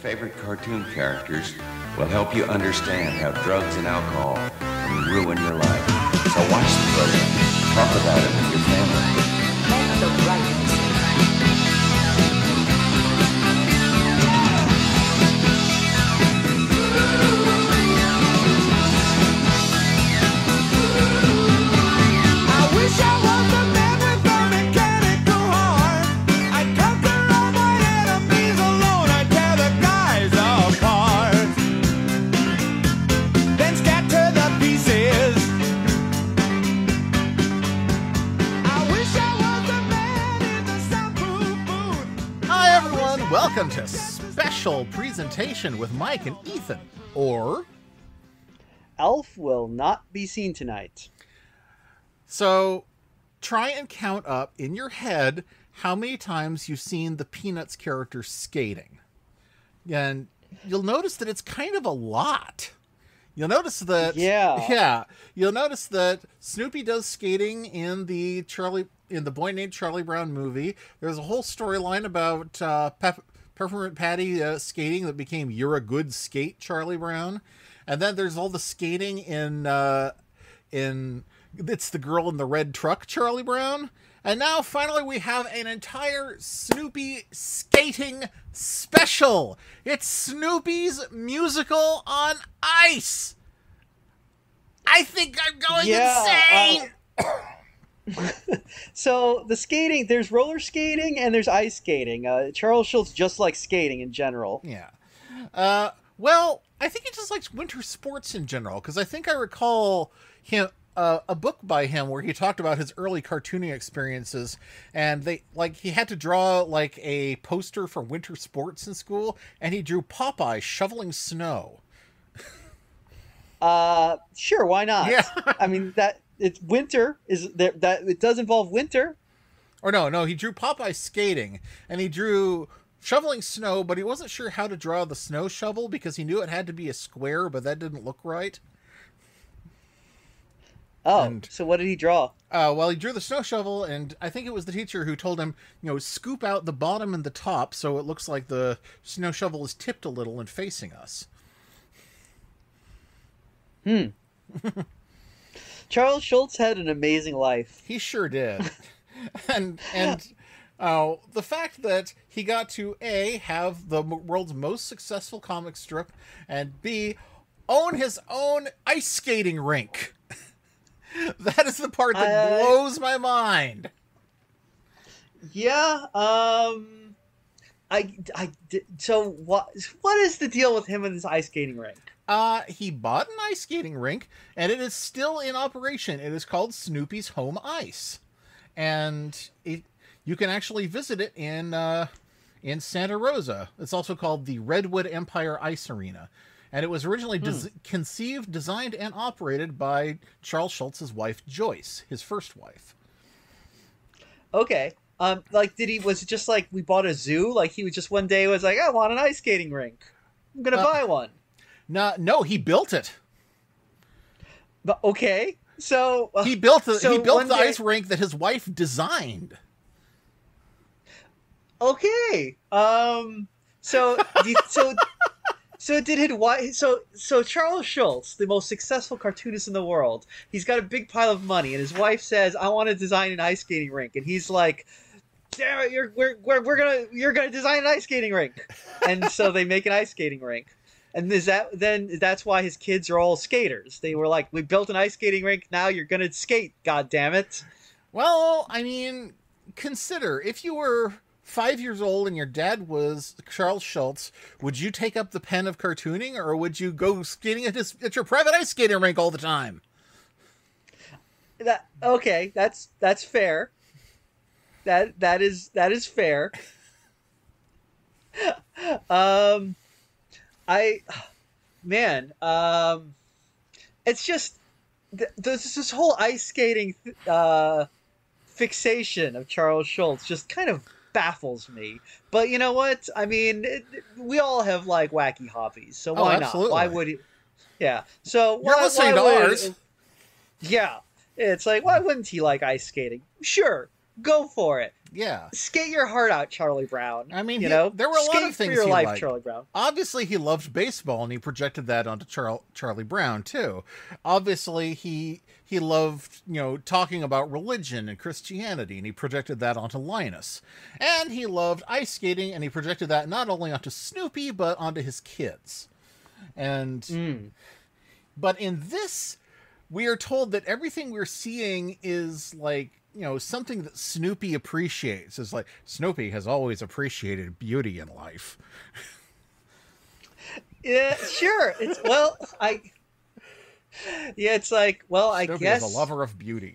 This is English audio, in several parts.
favorite cartoon characters will help you understand how drugs and alcohol can ruin your life. So watch the program. Talk about it with your family. Make the right decision. Welcome to Special Presentation with Mike and Ethan, or Elf will not be seen tonight. So try and count up in your head how many times you've seen the Peanuts character skating. And you'll notice that it's kind of a lot. You'll notice that you'll notice that Snoopy does skating in the Boy Named Charlie Brown movie. There's a whole storyline about Peppermint Patty skating that became You're a Good Skate, Charlie Brown. And then there's all the skating in It's the Girl in the Red Truck, Charlie Brown. And now finally we have an entire Snoopy skating special. It's Snoopy's musical on ice. I think I'm going insane. So the skating, there's roller skating and there's ice skating. Charles Schultz just likes skating in general. Yeah. Well, I think he just likes winter sports in general, because I think I recall him a book by him where he talked about his early cartooning experiences, and he had to draw like a poster for winter sports in school, and he drew Popeye shoveling snow. Sure, why not? Yeah. I mean, that it's winter that it does involve winter. Or no, he drew Popeye skating, and he drew shoveling snow, but he wasn't sure how to draw the snow shovel because he knew it had to be a square, but that didn't look right. Oh, so what did he draw? Well, he drew the snow shovel, and I think it was the teacher who told him, scoop out the bottom and the top so it looks like the snow shovel is tipped a little and facing us. Charles Schultz had an amazing life. He sure did. and the fact that he got to A, have the world's most successful comic strip, and B, own his own ice skating rink. That is the part that blows my mind. Yeah. So what is the deal with him and his ice skating rink? He bought an ice skating rink, and it is still in operation. It is called Snoopy's Home Ice, and you can actually visit it in Santa Rosa. It's also called the Redwood Empire Ice Arena. And it was originally conceived, designed, and operated by Charles Schultz's wife, Joyce, his first wife. Okay. Was it just like we bought a zoo? Like he was just one day was like, I want an ice skating rink. I'm going to buy one. No, he built it. But, okay. So he built the ice rink that his wife designed. Okay. So did his wife? So Charles Schultz, the most successful cartoonist in the world, he's got a big pile of money, and his wife says, "I want to design an ice skating rink," and he's like, "Damn it, you're gonna design an ice skating rink," and so they make an ice skating rink, and that's why his kids are all skaters. They were like, "We built an ice skating rink, now you're gonna skate, God damn it!" Well, I mean, consider if you were 5 years old and your dad was Charles Schultz, would you take up the pen of cartooning, or would you go skating at your private ice skating rink all the time? Okay, that's fair. That is fair. It's just there's this whole ice skating fixation of Charles Schultz just kind of baffles me. But you know what? I mean, we all have like wacky hobbies, so why not? Why would he? Yeah. So you're listening to ours. Yeah. It's like, why wouldn't he like ice skating? Sure. go for it. Yeah. Skate your heart out, Charlie Brown. I mean, you know, there were a lot of skate things for your he life, liked. Charlie Brown. Obviously, he loved baseball, and he projected that onto Charlie Brown too. Obviously, he loved, talking about religion and Christianity, and he projected that onto Linus. And he loved ice skating, and he projected that not only onto Snoopy but onto his kids. And but in this, we are told that everything we're seeing is like, something that Snoopy appreciates. Is like, Snoopy has always appreciated beauty in life. Yeah, sure. It's it's like, I Snoopy guess is a lover of beauty.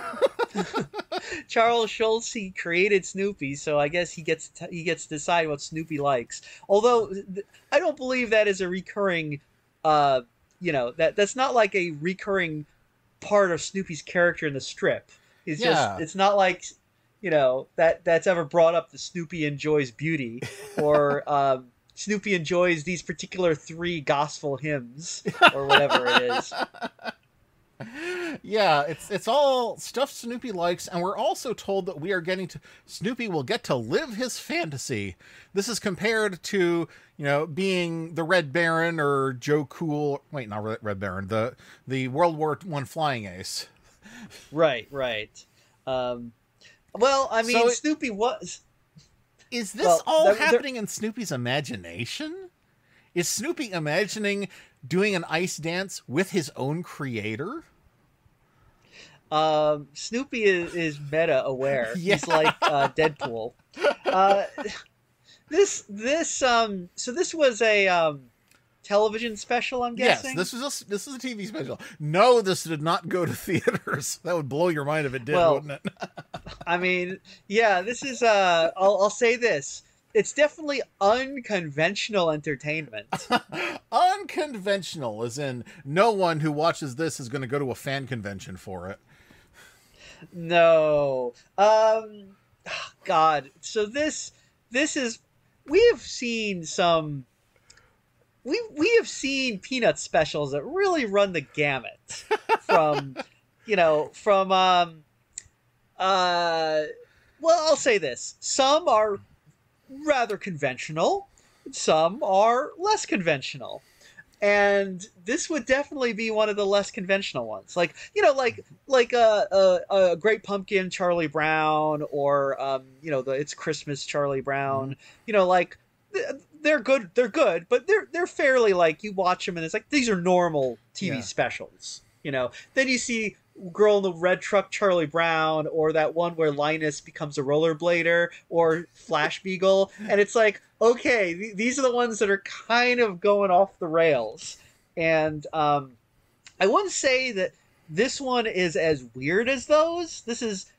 Charles Schulz, he created Snoopy, so I guess he gets to decide what Snoopy likes. Although I don't believe that is a recurring, that's not like a recurring part of Snoopy's character in the strip. It's just, it's not like, that's ever brought up that Snoopy enjoys beauty or Snoopy enjoys these particular 3 gospel hymns or whatever it is. Yeah, it's all stuff Snoopy likes, and we're also told that Snoopy will get to live his fantasy. This is compared to, being the Red Baron or Joe Cool. Wait, not Red Baron, the World War I flying ace. Right. Well, I mean, Snoopy was... Is this all happening in Snoopy's imagination? Is Snoopy imagining doing an ice dance with his own creator? Snoopy is meta aware. Yeah. He's like Deadpool. This was a television special, I'm guessing. Yes, this is a TV special. No, this did not go to theaters. That would blow your mind if it did, wouldn't it? I mean, yeah, this is I'll say this. It's definitely unconventional entertainment. Unconventional, as in no one who watches this is going to go to a fan convention for it. No. God. So this is, we have seen Peanuts specials that really run the gamut from well, I'll say this. Some are rather conventional, some are less conventional. And this would definitely be one of the less conventional ones, like a Great Pumpkin Charlie Brown, or the It's Christmas Charlie Brown. They're good, but they're fairly, like, you watch them and it's like these are normal TV specials. Then you see Girl in the Red Truck Charlie Brown, or that one where Linus becomes a rollerblader, or Flash Beagle, and it's like, okay, these are the ones that are kind of going off the rails. And I wouldn't say that this one is as weird as those. This is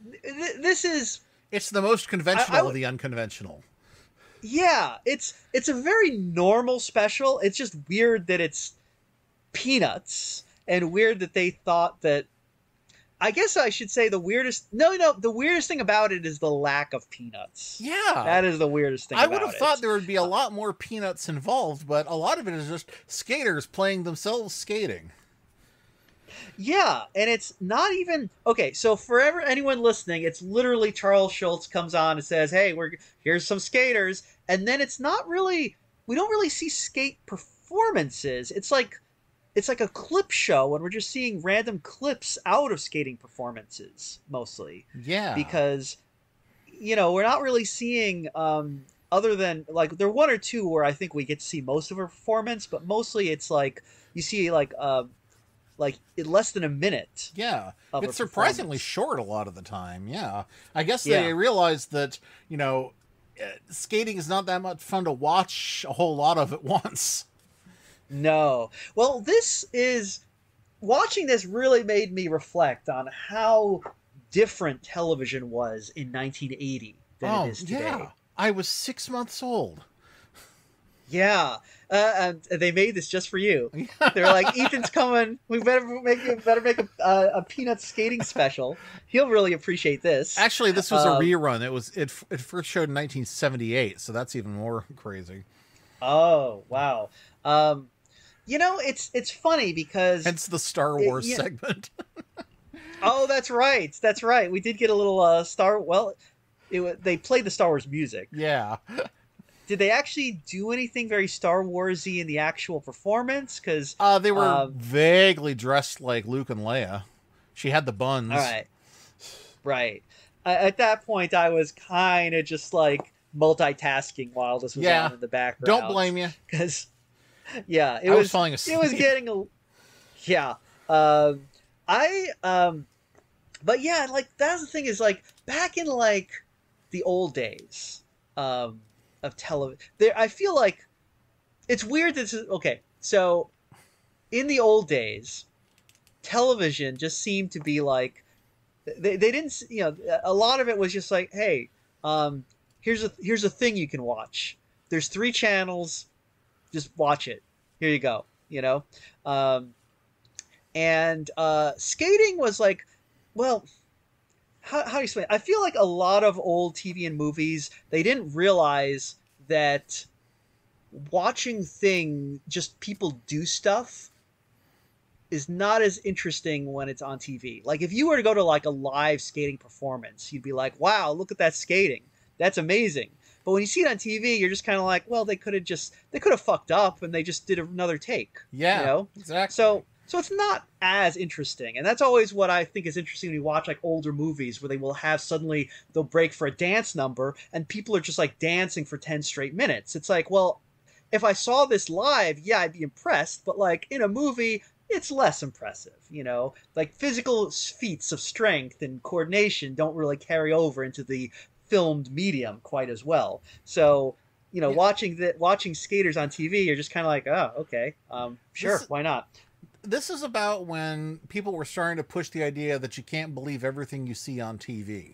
it's the most conventional of the unconventional. Yeah, it's a very normal special. It's just weird that it's Peanuts, and weird that they thought that, I guess I should say the weirdest thing about it is the lack of Peanuts. Yeah. That is the weirdest thing about it. I would have thought there would be a lot more Peanuts involved, but a lot of it is just skaters playing themselves skating. Yeah, and it's not even... Okay, so for anyone listening, it's literally Charles Schulz comes on and says, hey, here's some skaters, and then it's not really... We don't really see skate performances. It's like a clip show, and we're just seeing random clips out of skating performances, mostly. Yeah. Because, we're not really seeing, other than, like, there are one or two where I think we get to see most of her performance, but mostly it's like, you see, like less than a minute. Yeah. It's surprisingly short a lot of the time, yeah. I guess they realized that, skating is not that much fun to watch a whole lot of at once. No. Well, watching this really made me reflect on how different television was in 1980 than it is today. Yeah. I was 6 months old. Yeah. And they made this just for you. They're like, Ethan's coming. We better make a Peanuts skating special. He'll really appreciate this. Actually, this was a rerun. It first showed in 1978, so that's even more crazy. Oh, wow. It's funny because... Hence the Star Wars segment. Oh, that's right. That's right. We did get a little Star. Well, they played the Star Wars music. Yeah. Did they actually do anything very Star Warsy in the actual performance? Because They were vaguely dressed like Luke and Leia. She had the buns. all right, right. At that point, I was kind of just like multitasking while this was on in the background. Don't blame you. Because yeah, I was falling asleep. It was getting a yeah. I but yeah, like that's the thing is like back in like the old days of television, there I feel like it's weird. This is okay. So in the old days, television just seemed to be like they didn't, you know, a lot of it was just like, hey, here's a thing you can watch. There's 3 channels, just watch it. Here you go. You know, and skating was like, well, how do you explain it? I feel like a lot of old TV and movies, they didn't realize that watching just people do stuff is not as interesting when it's on TV. Like if you were to go to like a live skating performance, you'd be like, wow, look at that skating. That's amazing. But when you see it on TV, you're just kind of like, well, they could have fucked up and they just did another take. Yeah, you know? Exactly. So it's not as interesting. And that's always what I think is interesting when you watch like older movies where they will have suddenly they'll break for a dance number and people are just like dancing for 10 straight minutes. It's like, well, if I saw this live, yeah, I'd be impressed. But like in a movie, it's less impressive, you know? Like physical feats of strength and coordination don't really carry over into the filmed medium quite as well. So, you know, watching skaters on TV, you're just kind of like, oh, okay, sure, why not? This is about when people were starting to push the idea that you can't believe everything you see on TV.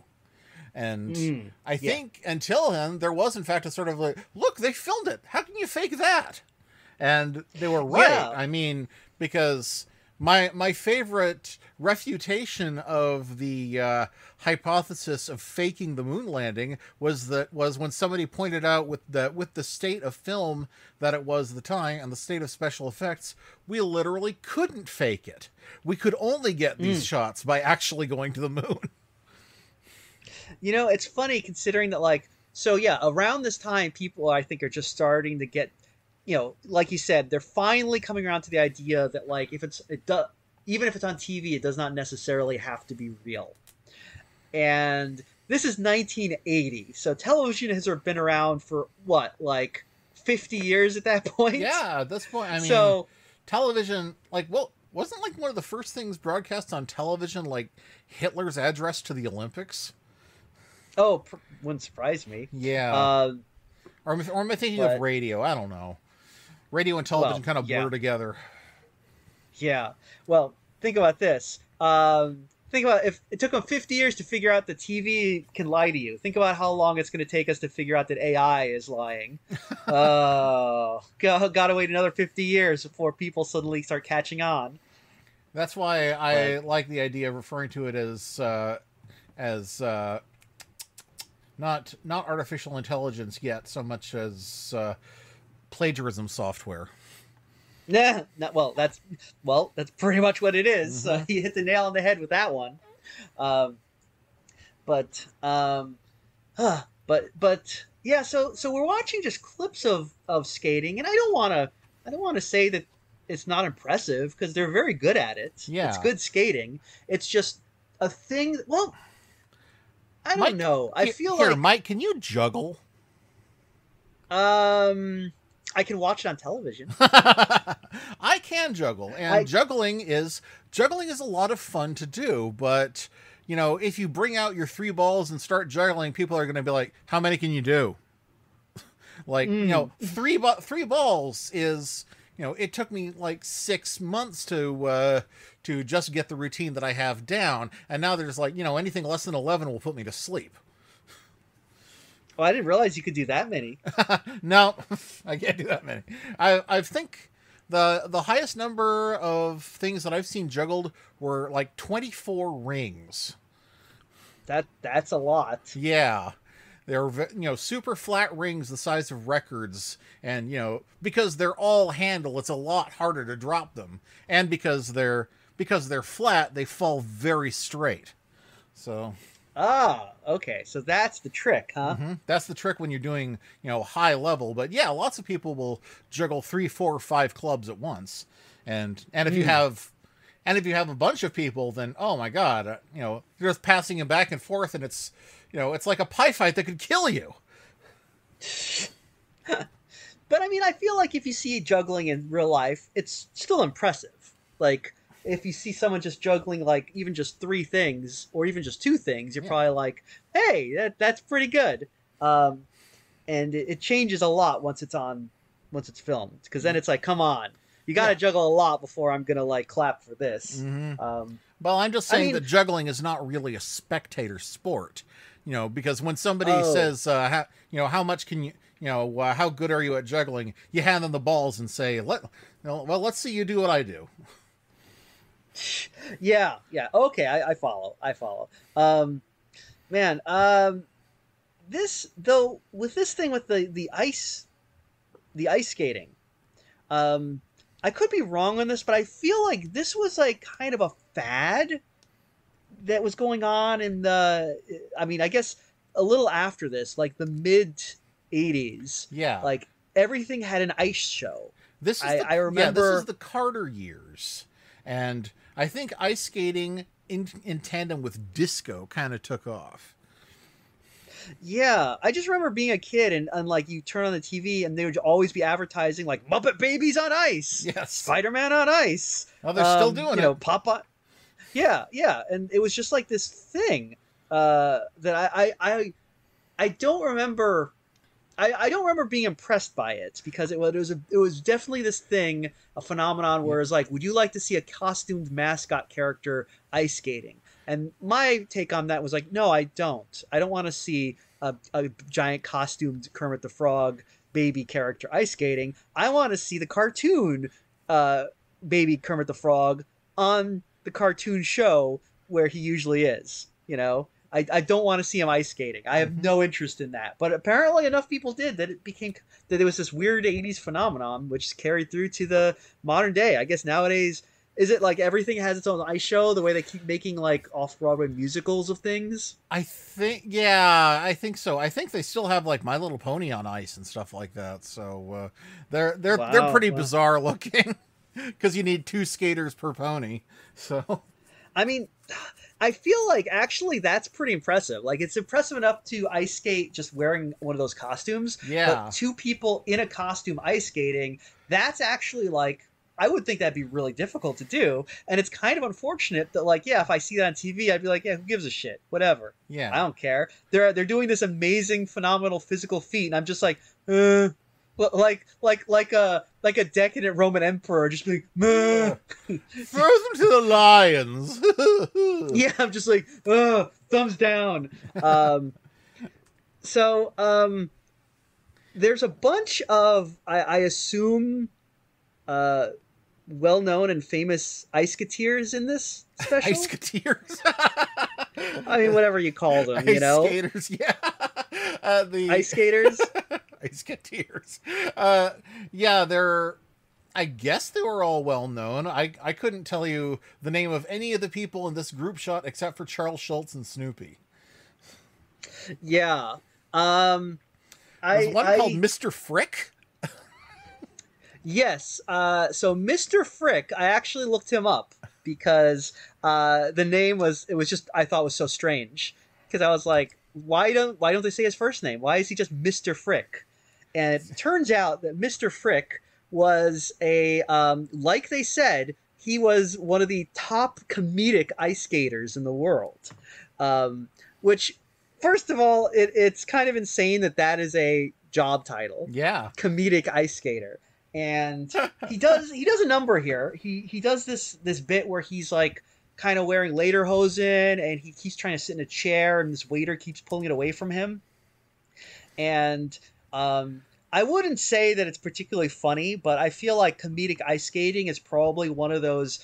And I think until then, there was in fact a sort of like, look, they filmed it. How can you fake that? And they were right. Yeah. I mean, because my favorite refutation of the hypothesis of faking the moon landing was when somebody pointed out with the state of film that it was at the time and the state of special effects, we literally couldn't fake it. We could only get these shots by actually going to the moon. You know, it's funny considering that, like, so yeah, around this time, people I think are just starting to get, you know, like you said, they're finally coming around to the idea that like even if it's on TV, it does not necessarily have to be real. And this is 1980, so television has been around for what, like 50 years at that point? Yeah, at this point, I mean, so television, like, well, wasn't like one of the first things broadcast on television like Hitler's address to the Olympics? Oh, wouldn't surprise me. Yeah. Or am I thinking of radio? I don't know. Radio and television kind of blur together. Yeah. Well, think about this. Think about if it took them 50 years to figure out that TV can lie to you. Think about how long it's going to take us to figure out that AI is lying. Gotta wait another 50 years before people suddenly start catching on. That's why I like the idea of referring to it as not artificial intelligence yet, so much as plagiarism software. Yeah, that's pretty much what it is. You hit the nail on the head with that one. But yeah. So we're watching just clips of skating, and I don't want to say that it's not impressive because they're very good at it. Yeah, it's good skating. It's just a thing. Well, I don't know. I feel like Mike, can you juggle? I can watch it on television. I can juggle, and juggling is a lot of fun to do. But you know, if you bring out your 3 balls and start juggling, people are going to be like, "How many can you do?" Like, you know, 3 balls is, you know, it took me like 6 months to just get the routine that I have down, and now there's like, you know, anything less than 11 will put me to sleep. Oh, I didn't realize you could do that many. No, I can't do that many. I think the highest number of things that I've seen juggled were like 24 rings. That's a lot. Yeah. They're, you know, super flat rings the size of records, and, you know, because they're all handle, it's a lot harder to drop them, and because because they're flat, they fall very straight. So Okay, so that's the trick, huh? that's the trick when you're doing, high level. But yeah, lots of people will juggle 3, 4, 5 clubs at once, and if you have. And if you have a bunch of people, then oh my god, you're just passing them back and forth, and it's like a pie fight that could kill you. But I mean, I feel like if you see juggling in real life, it's still impressive. Like if you see someone just juggling like even just 3 things or even just 2 things, you're probably like, hey, that's pretty good. And it changes a lot once it's filmed, because then it's like, come on. You got to juggle a lot before I'm going to like clap for this. Well, I'm just saying that juggling is not really a spectator sport, because when somebody says, how much can you, how good are you at juggling? You hand them the balls and say, let's see you do what I do. Yeah. Okay. I follow. This though, with this thing with the ice skating, I could be wrong on this, but I feel like this was like kind of a fad that was going on in I guess a little after this, like the mid 80s. Yeah. Like everything had an ice show. I remember. Yeah, this is the Carter years. And I think ice skating in tandem with disco kind of took off. Yeah, I just remember being a kid and like you turn on the TV and they would always be advertising like Muppet Babies on Ice, yes, Spider-Man on ice. Oh, they're still doing it. Popeye. Yeah, and it was just like this thing that I don't remember. I don't remember being impressed by it because it was definitely this thing, a phenomenon where it's like, would you like to see a costumed mascot character ice skating? And my take on that was like, no, I don't. I don't want to see a giant costumed Kermit the Frog baby character ice skating. I want to see the cartoon baby Kermit the Frog on the cartoon show where he usually is. I don't want to see him ice skating. I have no interest in that. But apparently enough people did that it was this weird 80s phenomenon which carried through to the modern day. I guess nowadays, is it like everything has its own ice show the way they keep making like off-Broadway musicals of things? I think so. I think they still have like My Little Pony on ice and stuff like that. So they're pretty bizarre looking because you need 2 skaters per pony. So I mean, I feel like actually that's pretty impressive. Like it's impressive enough to ice skate just wearing one of those costumes. Yeah. But 2 people in a costume ice skating, that's actually like, I would think that'd be really difficult to do. And it's kind of unfortunate that like, yeah, if I see that on TV, I'd be like, yeah, who gives a shit? Whatever. Yeah. I don't care. They're doing this amazing, phenomenal physical feat. And I'm just like, like a decadent Roman emperor just being throw them to the lions. Yeah, I'm just like, thumbs down. There's a bunch of I assume well-known and famous ice skateers in this special. Ice skateers. I mean, whatever you call them, ice skaters, yeah. The ice skaters. Ice skateers. Yeah, I guess they were all well known. I couldn't tell you the name of any of the people in this group shot except for Charles Schultz and Snoopy. Yeah. There's one called Mr. Frick. Yes. So Mr. Frick, I actually looked him up because the name was just, I thought was so strange, because I was like, why don't they say his first name? Why is he just Mr. Frick? And it turns out that Mr. Frick was like they said, he was one of the top comedic ice skaters in the world. Which, first of all, it's kind of insane that is a job title. Yeah. Comedic ice skater. And he does a number here. He does this bit where he's like kind of wearing lederhosen and he keeps trying to sit in a chair and this waiter keeps pulling it away from him. And I wouldn't say that it's particularly funny, but I feel like comedic ice skating is probably one of those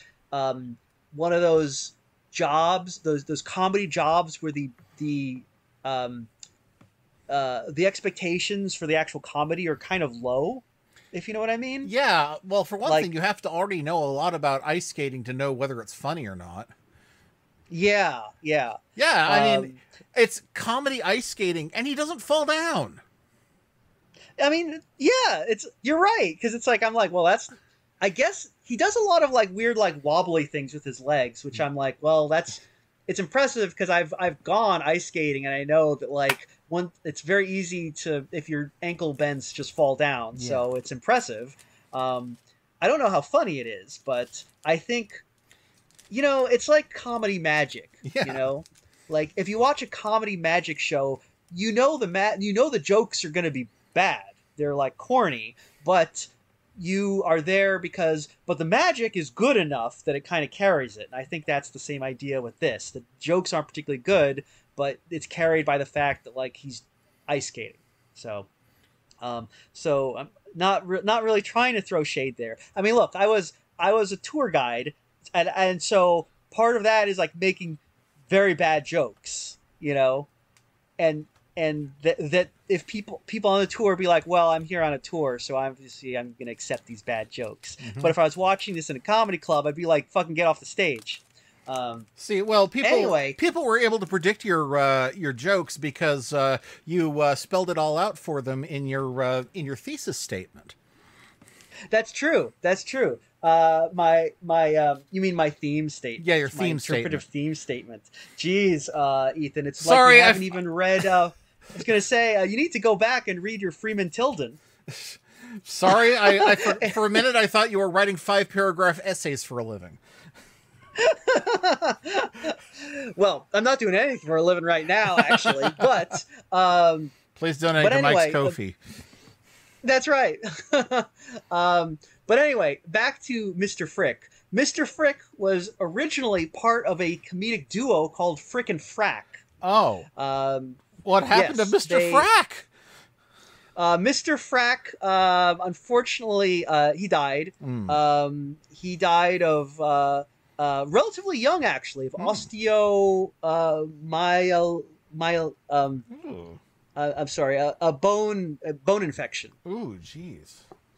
jobs, those comedy jobs where the expectations for the actual comedy are kind of low. if you know what I mean. Yeah, well, for one Like- thing, you have to already know a lot about ice skating to know whether it's funny or not. Yeah. Yeah, I mean, Um, it's comedy ice skating, and he doesn't fall down. I mean, yeah, you're right, because it's like I'm like, well, that's, I guess he does a lot of like weird like wobbly things with his legs, which I'm like, well, it's impressive because I've gone ice skating and I know that like it's very easy to, if your ankle bends, just fall down. Yeah. So it's impressive. I don't know how funny it is, but I think, it's like comedy magic. Yeah. Like if you watch a comedy magic show, the jokes are going to be bad. They're like corny, but you are there but the magic is good enough that it kind of carries it. And I think that's the same idea with this. The jokes aren't particularly good, but it's carried by the fact that like he's ice skating. So I'm not really trying to throw shade there. I mean, look, I was a tour guide, and so part of that is like making very bad jokes, and that if people on the tour be like, well, I'm here on a tour, so I'm going to accept these bad jokes. Mm-hmm. But if I was watching this in a comedy club, I'd be like, fucking get off the stage. See, well, Anyway. people were able to predict your jokes because you spelled it all out for them in your thesis statement. That's true. You mean my theme statement? Yeah, your my theme interpretive statement. theme statement. Jeez, Ethan, it's Sorry, like you haven't even read. I was gonna say you need to go back and read your Freeman Tilden. Sorry, for a minute I thought you were writing 5-paragraph essays for a living. Well, I'm not doing anything for a living right now, actually, but Please donate but to anyway, Mike's Ko-fi. that's right. But anyway, back to Mr. Frick. Mr. Frick was originally part of a comedic duo called Frick and Frack. Oh, what happened yes, to Mr. Frack? Mr. Frack, unfortunately, he died. He died of relatively young, actually, of a bone infection. Ooh, jeez.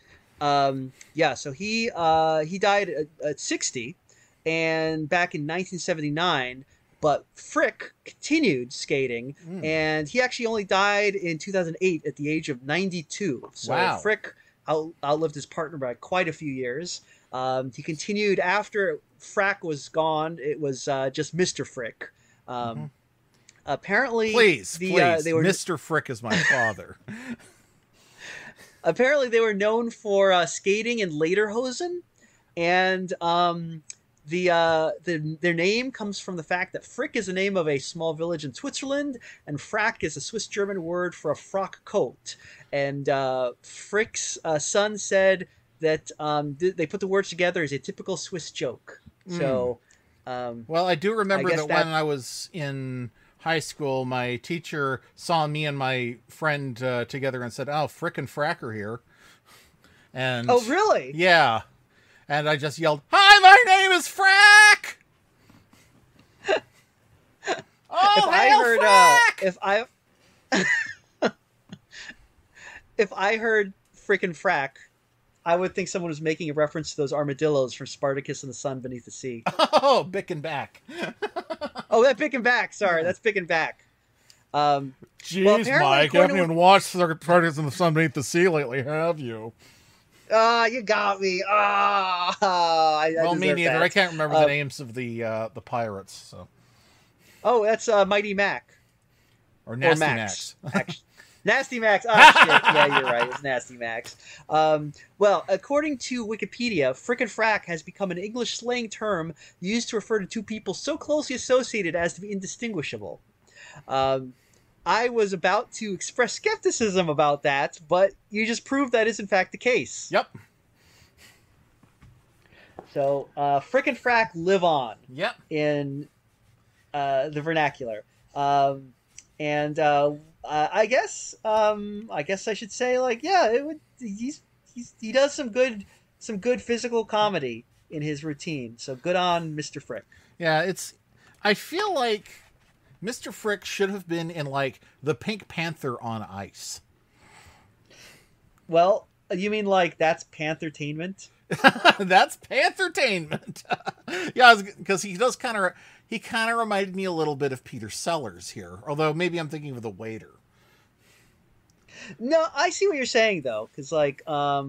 So he died at 60, and back in 1979. But Frick continued skating, and he actually only died in 2008 at the age of 92. So wow. Frick outlived his partner by quite a few years. He continued after Frack was gone. It was just Mr. Frick. Apparently, Please, they were Mr. Frick is my father. apparently they were known for skating in lederhosen, and their name comes from the fact that Frick is the name of a small village in Switzerland, and Frack is a Swiss-German word for a frock coat. And Frick's son said that they put the words together as a typical Swiss joke. So, well, I do remember that that when I was in high school, my teacher saw me and my friend together and said, "Oh, Frick and Frack are here." And oh, really? yeah. And I just yelled, "Hi, my name is Frack!" Oh, if I heard Frick and Frack, I would think someone was making a reference to those armadillos from Spartacus and the Sun Beneath the Sea. Oh, Bick and Back. Oh, that's Bick and Back. Sorry, that's Bick and Back. Jeez, Mike, you haven't even watched Spartacus and the Sun Beneath the Sea lately, have you? You got me. Well, me neither. that. I can't remember the names of the pirates. So. Oh, that's Mighty Mac. Or Nasty Max. Nasty Max. Oh, shit. Yeah, you're right. It's Nasty Max. Well, according to Wikipedia, Frick and Frack has become an English slang term used to refer to two people so closely associated as to be indistinguishable. I was about to express skepticism about that, but you just proved that is in fact the case. Yep. So, Frick and Frack live on. Yep. In the vernacular. I guess I should say, like, yeah, he does some good physical comedy in his routine. So good on Mr. Frick. Yeah, I feel like Mr. Frick should have been in like the Pink Panther on ice. Well, You mean like that's Panthertainment? That's Panthertainment. Yeah, because he kind of reminded me a little bit of Peter Sellers here, although maybe I'm thinking of the waiter. No, I see what you're saying though, because like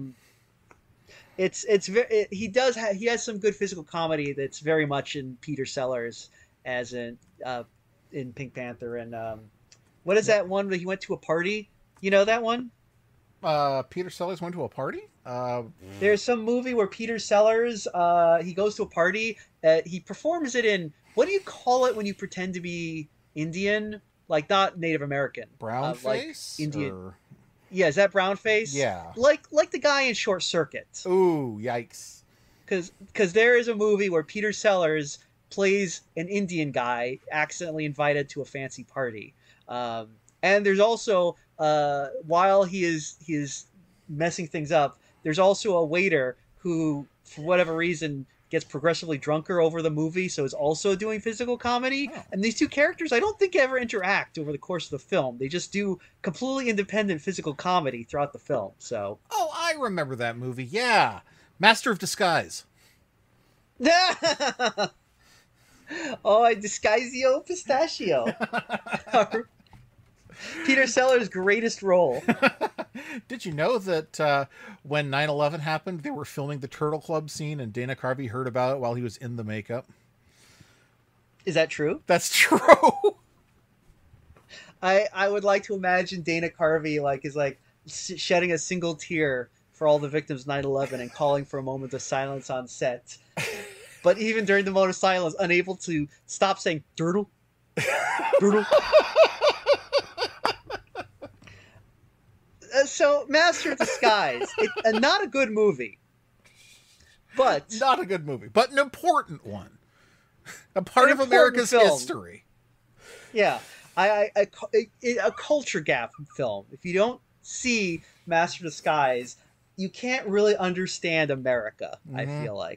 it's very he has some good physical comedy that's very much in Peter Sellers as in Pink Panther and what is that one where he went to a party? You know that one? Peter Sellers went to a party. There's some movie where Peter Sellers he goes to a party. He performs it in what do you call it when you pretend to be Indian, like not Native American, Brown like face, Indian. or... Yeah, is that brown face? Yeah, like the guy in Short Circuit. Ooh, yikes! Because there is a movie where Peter Sellers plays an Indian guy accidentally invited to a fancy party, and there's also while he is messing things up, there's also a waiter who, for whatever reason, gets progressively drunker over the movie, so is also doing physical comedy. Oh. And these two characters, I don't think ever interact over the course of the film. They just do completely independent physical comedy throughout the film. So, Oh, I remember that movie. Yeah, Master of Disguise. oh, I disguisio pistachio. Peter Sellers' greatest role. Did you know that when 9/11 happened, they were filming the Turtle Club scene, and Dana Carvey heard about it while he was in the makeup? Is that true? That's true. I would like to imagine Dana Carvey is shedding a single tear for all the victims of 9/11 and calling for a moment of silence on set. But even during the moment of silence, unable to stop saying "turtle, turtle." So, Master of Disguise, not a good movie, but Not a good movie, but an important one. A part An of important America's film. history. yeah, a culture gap film. If you don't see Master of Disguise, you can't really understand America. I feel like,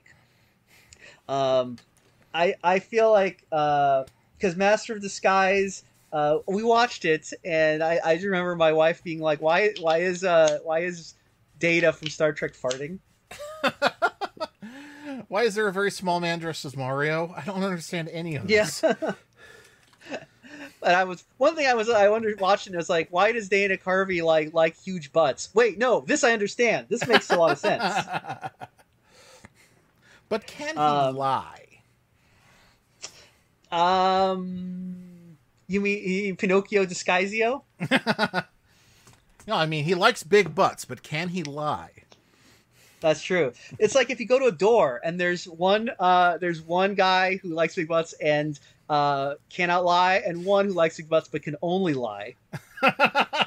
I feel like because Master of Disguise. We watched it, and I do remember my wife being like, "Why is Data from Star Trek farting?" Why is there a very small man dressed as Mario? I don't understand any of Yeah. this. And I wondered watching it was like, why does Dana Carvey like huge butts? Wait, no, this I understand. This makes a lot of sense. But can he lie? You mean Pinocchio Disguisio? No, I mean, he likes big butts, but can he lie? That's true. It's like if you go to a door and there's one guy who likes big butts and cannot lie, and one who likes big butts but can only lie. It's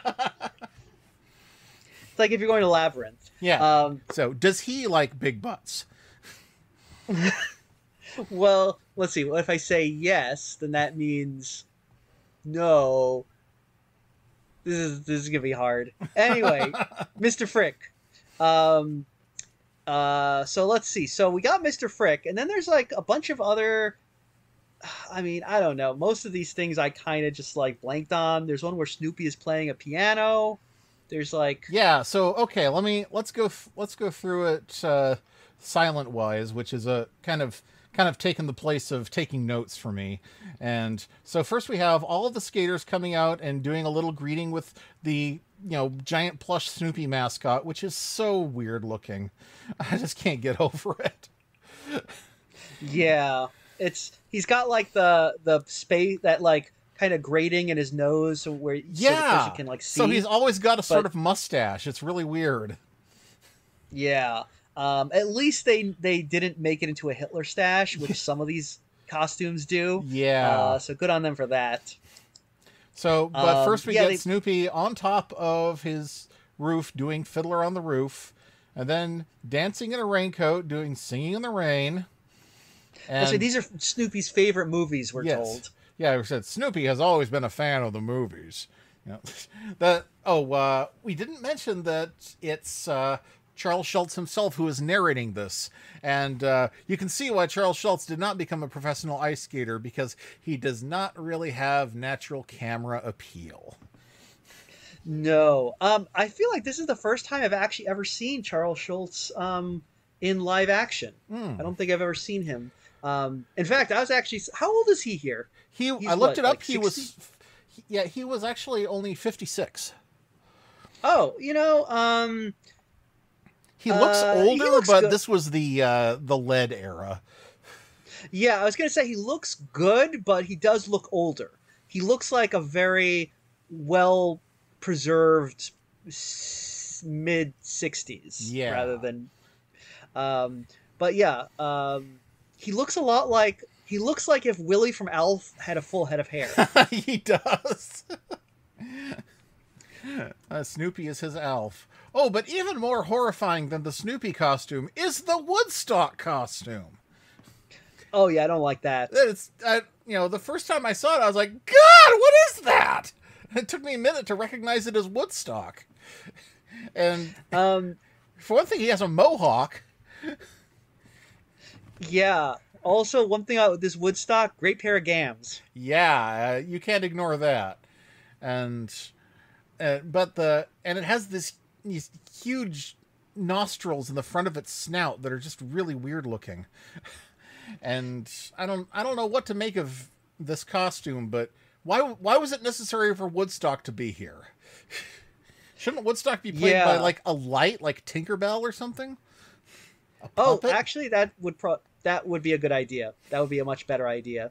like if you're going to Labyrinth. Yeah. So, does he like big butts? Well, let's see. Well, if I say yes, then that means no. This is gonna be hard. Anyway, Mr. Frick. So let's see. So we got Mr. Frick, and then there's like a bunch of other. I mean, I don't know. Most of these things I kind of just like blanked on. There's one where Snoopy is playing a piano. There's like Yeah. So okay, let's go through it silent wise, which is a kind of taken the place of taking notes for me. And so first we have all of the skaters coming out and doing a little greeting with the giant plush Snoopy mascot, which is so weird looking. I just can't get over it. yeah, he's got like the space that like kind of grating in his nose so the person can like see. So he's always got a sort of mustache. It's really weird. Yeah. At least they didn't make it into a Hitler stash, which some of these costumes do. Yeah. So good on them for that. So, but first we get Snoopy on top of his roof doing Fiddler on the Roof, and then dancing in a raincoat doing Singing in the Rain. And So these are Snoopy's favorite movies, we're told. Yeah, we said Snoopy has always been a fan of the movies. We didn't mention that it's Charles Schultz himself who is narrating this. And you can see why Charles Schultz did not become a professional ice skater, because he does not really have natural camera appeal. No. I feel like this is the first time I've actually ever seen Charles Schultz in live action. I don't think I've ever seen him. In fact, I was actually, how old is he here? I He's looked what, it up. like He 60? was, yeah, he was actually only 56. Oh, He looks he older, looks but good. this was the lead era. Yeah, I was gonna say he looks good, but he does look older. He looks like a very well preserved mid 60s Yeah. rather than. But yeah, he looks like if Willie from Alf had a full head of hair. He does. Snoopy is his Alf. Oh, but even more horrifying than the Snoopy costume is the Woodstock costume. Oh yeah, I don't like that. The first time I saw it, I was like, God, what is that? It took me a minute to recognize it as Woodstock. And for one thing, he has a mohawk. Yeah. Also, one thing about this Woodstock, great pair of gams. Yeah, you can't ignore that. And it has these huge nostrils in the front of its snout that are just really weird looking. And I don't know what to make of this costume, but why was it necessary for Woodstock to be here? Shouldn't Woodstock be played by like a light, like Tinkerbell or something? Oh, actually, that would be a good idea. That would be a much better idea.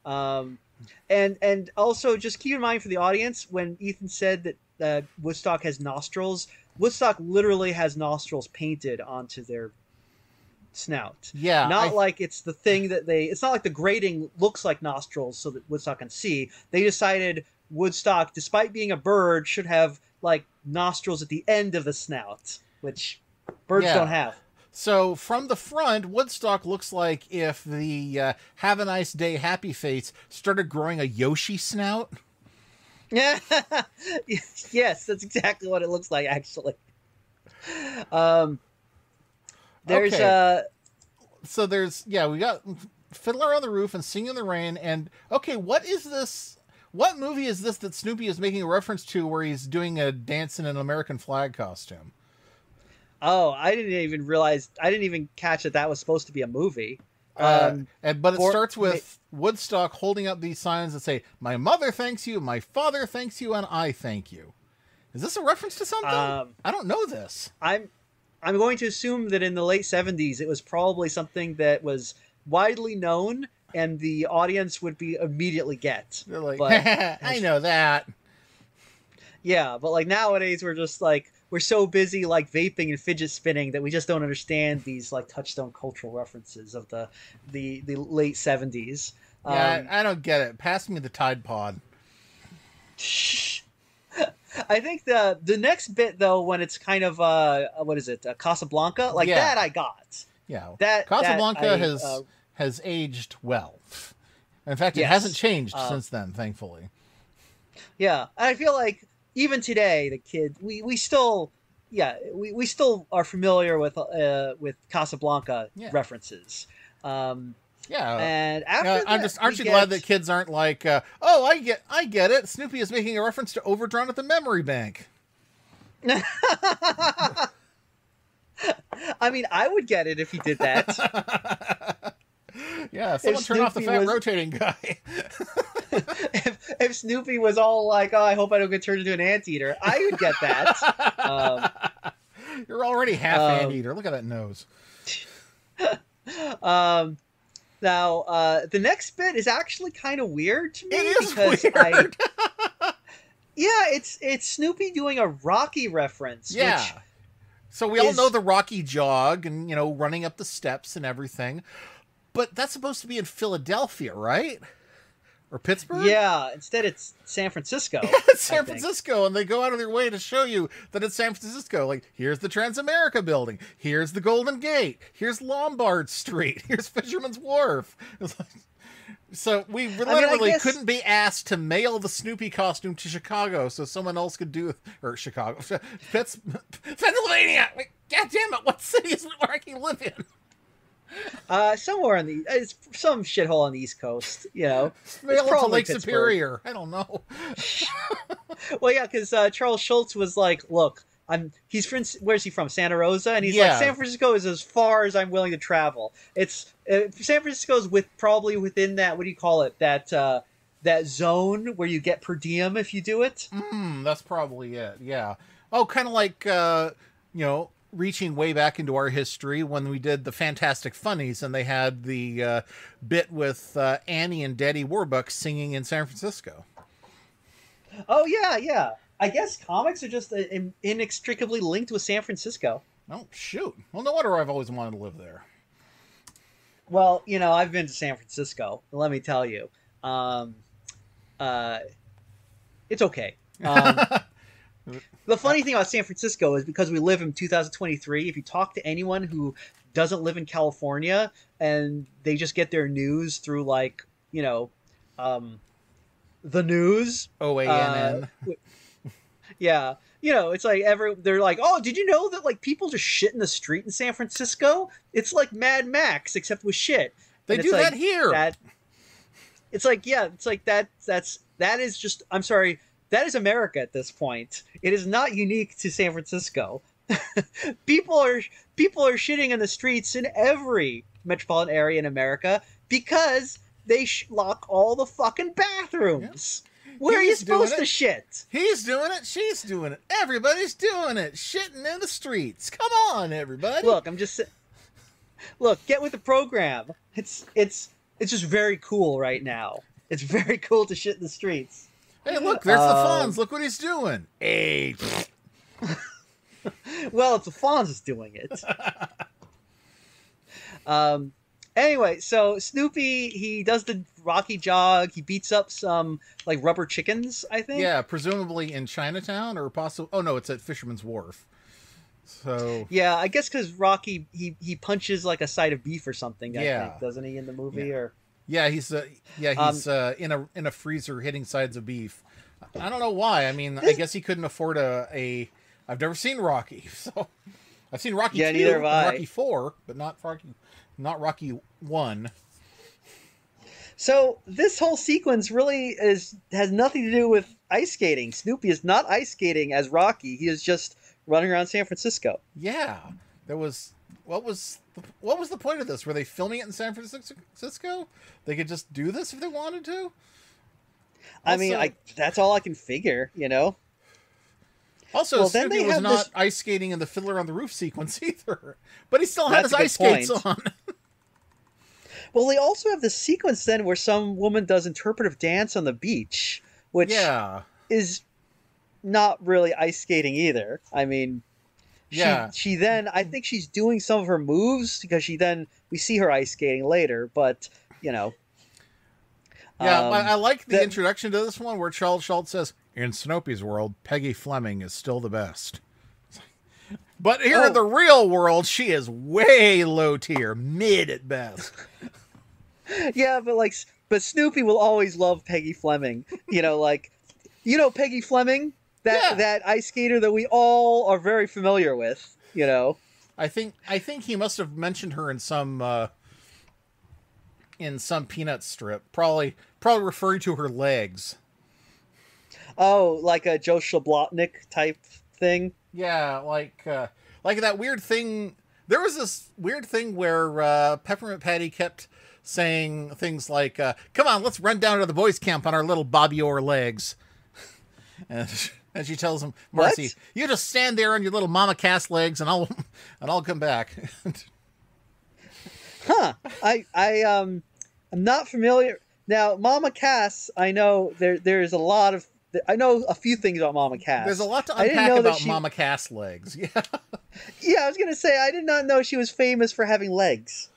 And also just keep in mind for the audience when Ethan said that Woodstock has nostrils. Woodstock literally has nostrils painted onto their snout. Yeah, not like it's the thing that it's not like the grating looks like nostrils so that Woodstock can see. They decided Woodstock, despite being a bird, should have like nostrils at the end of the snout, which birds don't have. So from the front, Woodstock looks like if the Have a Nice Day Happy Face started growing a Yoshi snout. Yeah, yes, that's exactly what it looks like, actually. There's So we got Fiddler on the Roof and Singing in the Rain, and okay, what is this? What movie is this that Snoopy is making a reference to where he's doing a dance in an American flag costume? Oh, I didn't even catch that was supposed to be a movie. But it starts with Woodstock holding up these signs that say, "My mother thanks you, my father thanks you, and I thank you." Is this a reference to something? I don't know this. I'm going to assume that in the late 70s, it was probably something that was widely known and the audience would be immediately get. They're like, I know that. Yeah, but like nowadays we're just like, we're so busy like vaping and fidget spinning that we just don't understand these like touchstone cultural references of the late 70s. Yeah, I don't get it. Pass me the Tide Pod. I think the next bit though, when it's kind of what is it, Casablanca, like that I got. Yeah, that Casablanca has aged well. In fact, it hasn't changed since then, thankfully. Yeah, and I feel like even today, the kid we still are familiar with Casablanca references. Yeah, and after that, aren't you glad that kids aren't like, oh, I get it. Snoopy is making a reference to Overdrawn at the Memory Bank. I mean, I would get it if he did that. Yeah, someone turn off the fat rotating guy. if Snoopy was all like, "Oh, I hope I don't get turned into an anteater," I would get that. You're already half anteater. Look at that nose. Now, the next bit is actually kind of weird to me. It is weird. It's Snoopy doing a Rocky reference. Yeah. So we all know the Rocky jog and, running up the steps and everything. But that's supposed to be in Philadelphia, right? Or Pittsburgh? Yeah, instead it's San Francisco. It's San Francisco, and they go out of their way to show you that it's San Francisco. Like, here's the Transamerica building. Here's the Golden Gate. Here's Lombard Street. Here's Fisherman's Wharf. So we literally couldn't be asked to mail the Snoopy costume to Chicago so someone else could do... Or Chicago. Pennsylvania! God damn it, what city is it where I can live in? Somewhere it's some shithole on the East Coast, Mail it to Lake Pittsburgh. Superior. I don't know. Well, yeah, because Charles Schultz was like, "Look, he's from where's he from? Santa Rosa," and he's like, Yeah. "San Francisco is as far as I'm willing to travel. It's San Francisco's probably within that. What do you call it? That zone where you get per diem if you do it." That's probably it. Yeah. Oh, kind of like reaching way back into our history when we did the Fantastic Funnies, and they had the bit with Annie and Daddy Warbucks singing in San Francisco. Oh yeah, yeah. I guess comics are just inextricably linked with San Francisco. Oh shoot! Well, no wonder I've always wanted to live there. Well, I've been to San Francisco. Let me tell you, um, it's okay. The funny thing about San Francisco is because we live in 2023, if you talk to anyone who doesn't live in California and they just get their news through the news. OANN. Yeah. It's like they're like, "Oh, did you know that like people just shit in the street in San Francisco? It's like Mad Max except with shit." They And do it's that like, here. It's like, yeah, it's like that is just, I'm sorry, that is America at this point. It is not unique to San Francisco. people are shitting in the streets in every metropolitan area in America because they lock all the fucking bathrooms. Yeah. Where are you supposed to shit? He's doing it. She's doing it. Everybody's doing it. Shitting in the streets. Come on, everybody. Look, get with the program. It's just very cool right now. It's very cool to shit in the streets. Hey, look, there's the Fonz. Look what he's doing. Hey. Well, it's the Fonz is doing it. Anyway, so Snoopy, he does the Rocky jog. He beats up some like rubber chickens, I think. Yeah, presumably in Chinatown or possibly. Oh no, it's at Fisherman's Wharf. So yeah, I guess because Rocky he punches like a side of beef or something. I think, doesn't he in the movie? Yeah. Or he's in a freezer hitting sides of beef. I don't know why. I mean, I guess he couldn't afford a. I've never seen Rocky, so I've seen Rocky 2 and Rocky 4, but not Rocky 1. So this whole sequence really has nothing to do with ice skating. Snoopy is not ice skating as Rocky. He is just running around San Francisco. Yeah, there was. What was the point of this? Were they filming it in San Francisco? They could just do this if they wanted to. I mean, that's all I can figure, Also, Snoopy was not ice skating in the Fiddler on the Roof sequence either, but he still had his ice skates on. Well, they also have the sequence then where some woman does interpretive dance on the beach, which is not really ice skating either. I mean, she then, I think she's doing some of her moves because we see her ice skating later, but I like the introduction to this one where Charles Schultz says, "In Snoopy's world, Peggy Fleming is still the best. But here in the real world, she is way low tier, mid at best." Yeah, but Snoopy will always love Peggy Fleming. Peggy Fleming, that ice skater that we all are very familiar with. I think he must have mentioned her in some Peanuts strip, probably referring to her legs. Oh, like a Joe Schablotnik type thing. Yeah, like that weird thing. There was this weird thing where Peppermint Patty kept saying things like, "Come on, let's run down to the boys' camp on our little Bobby Orr legs." And she tells him, "Marcy, what? You just stand there on your little Mama Cass legs, and I'll come back." Huh? I'm not familiar. Now, Mama Cass, I know there's a lot of. I know a few things about Mama Cass. There's a lot to unpack about Mama Cass legs. Yeah. Yeah, I was gonna say I did not know she was famous for having legs.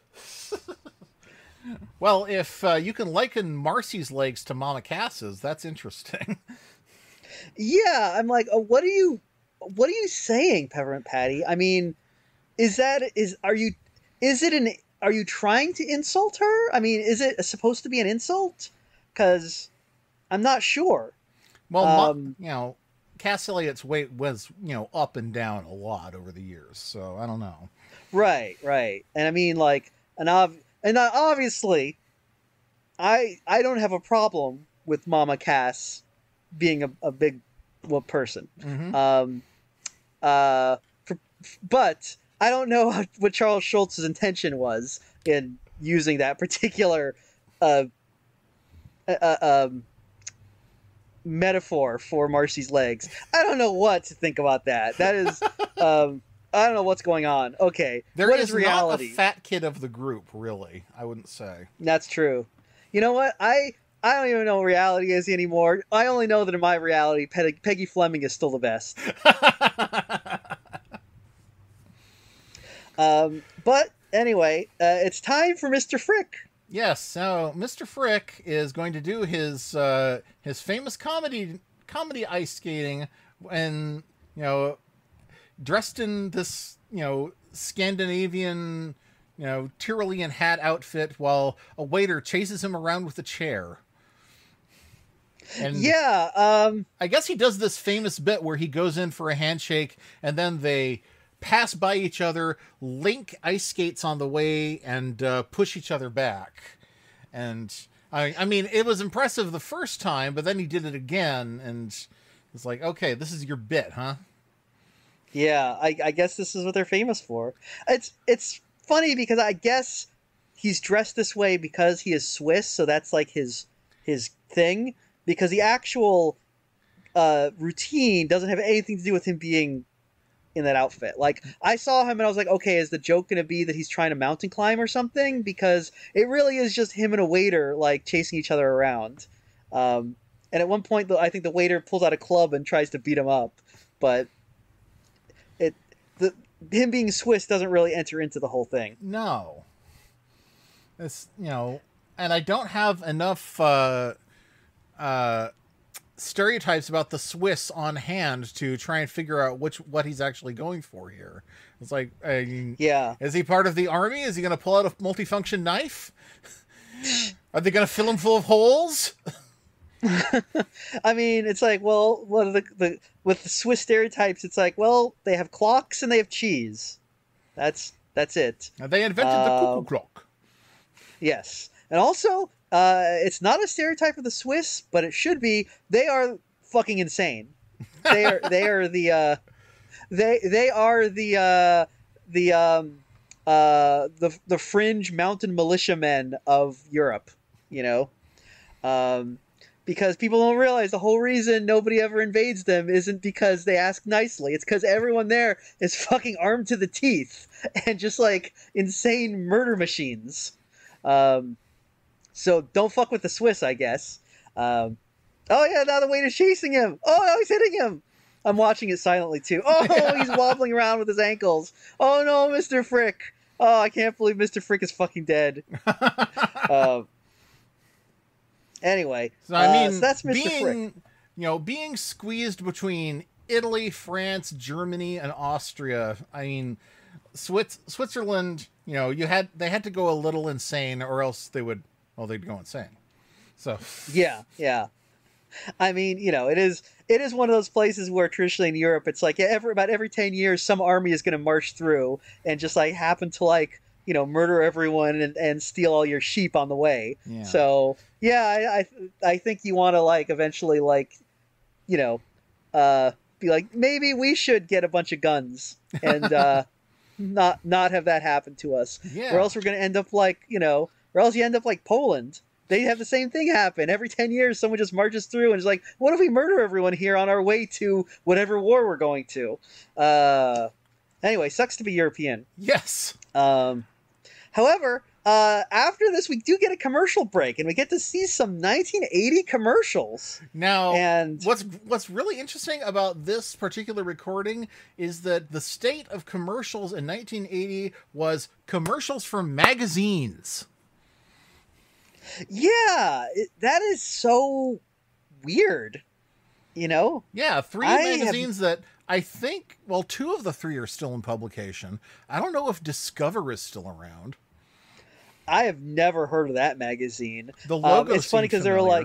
Well, if you can liken Marcy's legs to Mama Cass's, that's interesting. Yeah, I'm like, what are you saying, Peppermint Patty? I mean, are you trying to insult her? I mean, is it supposed to be an insult? Because I'm not sure. Well, Cass Elliott's weight was, up and down a lot over the years, so I don't know. Right. And I mean, obviously, I don't have a problem with Mama Cass being a big person. Mm-hmm. For, but I don't know what Charles Schulz's intention was in using that particular uh, metaphor for Marcy's legs. I don't know what to think about that. That is, I don't know what's going on. Okay, There what is reality? not a fat kid of the group, really. I wouldn't say. That's true. You know what? I don't even know what reality is anymore. I only know that in my reality, Peggy Fleming is still the best. But anyway, it's time for Mr. Frick. Yes, so Mr. Frick is going to do his famous comedy ice skating, and dressed in this Scandinavian Tyrolean hat outfit, while a waiter chases him around with a chair. And yeah, I guess he does this famous bit where he goes in for a handshake, and then they pass by each other, link ice skates on the way, and push each other back. And I mean, it was impressive the first time, but then he did it again, and it's like, okay, this is your bit, huh? yeah. I guess this is what they're famous for. It's funny because I guess he's dressed this way because he is Swiss, so that's like his thing. Because the actual routine doesn't have anything to do with him being in that outfit. Like, I saw him and I was like, okay, is the joke going to be that he's trying to mountain climb or something? Because it really is just him and a waiter, like, chasing each other around. And at one point, I think the waiter pulls out a club and tries to beat him up. But him being Swiss doesn't really enter into the whole thing. No. It's, and I don't have enough stereotypes about the Swiss on hand to try and figure out what he's actually going for here. It's like, Yeah. is he part of the army? Is he going to pull out a multifunction knife? Are they going to fill him full of holes? I mean, it's like, well, what are the with the Swiss stereotypes? It's like, well, they have clocks and they have cheese. That's it. They invented the cuckoo clock. Yes, and also, it's not a stereotype of the Swiss, but it should be. They are fucking insane. They are the fringe mountain militiamen of Europe. Because people don't realize the whole reason nobody ever invades them isn't because they ask nicely. It's because everyone there is fucking armed to the teeth and just like insane murder machines. So don't fuck with the Swiss, I guess. Oh yeah, now the waiter's chasing him. Oh no, he's hitting him. I'm watching it silently too. Oh, he's wobbling around with his ankles. Oh no, Mr. Frick. Oh, I can't believe Mr. Frick is fucking dead. Anyway, so I mean, so that's Mr. Frick. Being squeezed between Italy, France, Germany, and Austria. I mean, Switzerland. They had to go a little insane, or else they'd go insane. So yeah. I mean, it is one of those places where traditionally in Europe, it's like about every 10 years, some army is going to march through and just like happen to like murder everyone and steal all your sheep on the way. Yeah. So yeah, I think you want to like eventually like be like, maybe we should get a bunch of guns and not have that happen to us. Yeah. Or else we're gonna end up like or else you end up like Poland. They have the same thing happen every 10 years. Someone just marches through and is like, what if we murder everyone here on our way to whatever war we're going to? Anyway, sucks to be European. Yes. However, after this, we do get a commercial break, and we get to see some 1980 commercials. Now, and what's really interesting about this particular recording is that the state of commercials in 1980 was commercials for magazines. Yeah, that is so weird. Yeah, 3 magazines that I think, well, 2 of the 3 are still in publication. I don't know if Discover is still around. I have never heard of that magazine. The logo it's funny because they're like,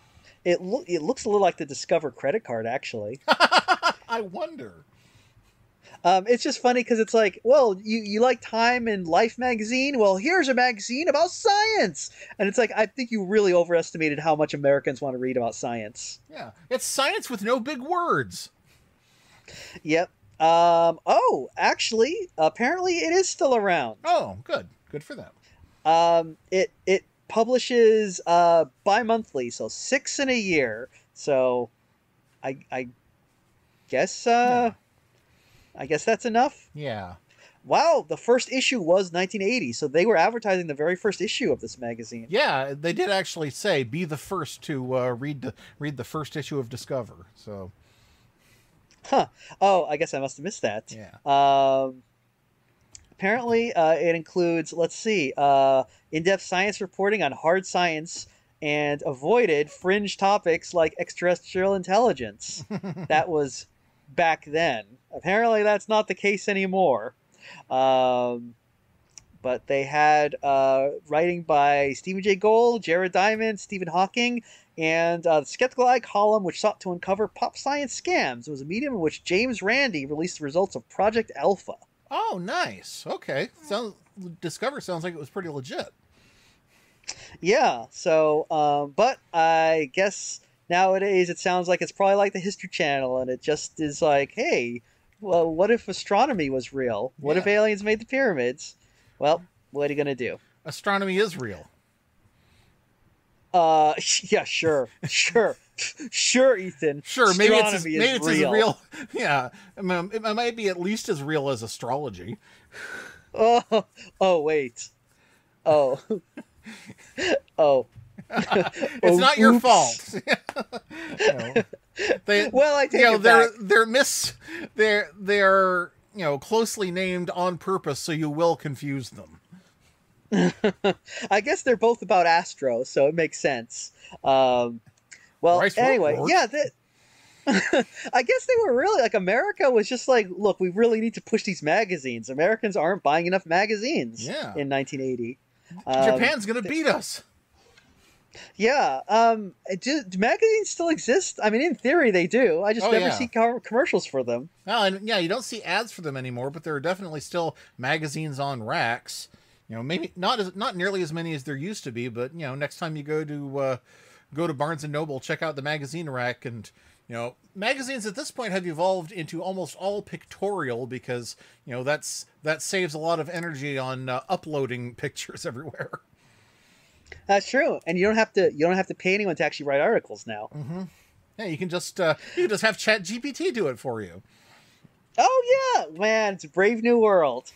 it looks a little like the Discover credit card, actually. I wonder. It's just funny because it's like, well, you like Time and Life magazine? Well, here's a magazine about science. And it's like, I think you really overestimated how much Americans want to read about science. Yeah, it's science with no big words. Yep. Oh, actually, apparently it is still around. Oh, good. Good for them. It publishes bi-monthly, so 6 in a year. So I guess I guess that's enough. Yeah. Wow, the first issue was 1980, so they were advertising the very first issue of this magazine. Yeah, they did actually say be the first to read the first issue of Discover. So, Huh. Oh, I guess I must have missed that. yeah. Apparently, it includes, let's see, in-depth science reporting on hard science and avoided fringe topics like extraterrestrial intelligence. That was back then. Apparently, that's not the case anymore. But they had writing by Stephen Jay Gould, Jared Diamond, Stephen Hawking, and the Skeptical Eye column, which sought to uncover pop science scams. It was a medium in which James Randi released the results of Project Alpha. Oh, nice. Okay. Discover sounds like it was pretty legit. Yeah, so, but I guess nowadays it sounds like it's probably like the History Channel, and it just is like, hey, well, what if astronomy was real? What if Yeah. aliens made the pyramids? Well, what are you gonna do? Astronomy is real. Yeah, sure, sure, Ethan. Sure, maybe Astronomy it's as real. Yeah, I mean, it might be at least as real as astrology. Oh, wait. Oh, oh. It's not your Oops. fault. You know, Well, I take it back. they're closely named on purpose, so you will confuse them. I guess they're both about Astro, so it makes sense. Well, Rice anyway, Road. yeah. I guess they were really like America was just like, look, we really need to push these magazines. Americans aren't buying enough magazines. Yeah. In 1980. Japan's gonna beat us. Yeah. Do magazines still exist? I mean, in theory, they do. I just never see commercials for them. Well, and yeah, you don't see ads for them anymore, but there are definitely still magazines on racks. Maybe not nearly as many as there used to be, but next time you go to Barnes and Noble, check out the magazine rack, and magazines at this point have evolved into almost all pictorial because that saves a lot of energy on uploading pictures everywhere. That's true, and you don't have to pay anyone to actually write articles now. Mm-hmm. Yeah, you can just have ChatGPT do it for you. Oh yeah, man, it's a brave new world.